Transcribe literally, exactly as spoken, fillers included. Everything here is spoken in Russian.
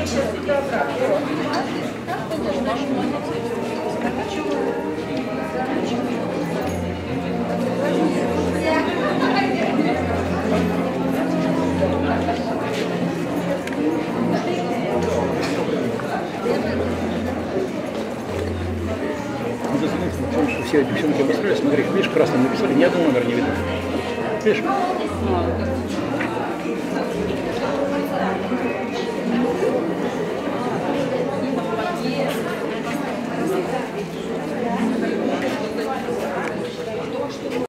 Все девчонки обосрались, смотри, видишь, красным написали, ни одного номера не видно. Видишь?